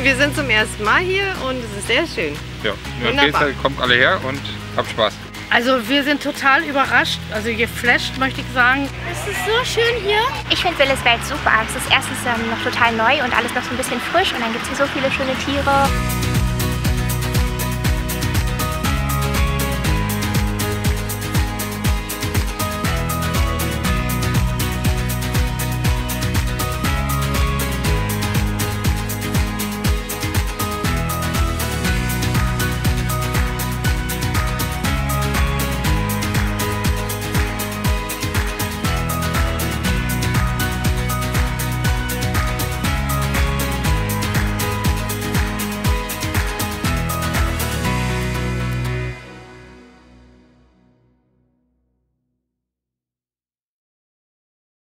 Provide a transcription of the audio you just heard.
wir sind zum ersten Mal hier und es ist sehr schön. Ja, kommt alle her und habt Spaß. Also wir sind total überrascht, also geflasht möchte ich sagen. Es ist so schön hier. Ich finde Willeswelt super. Es ist erstens noch total neu und alles noch so ein bisschen frisch und dann gibt es hier so viele schöne Tiere.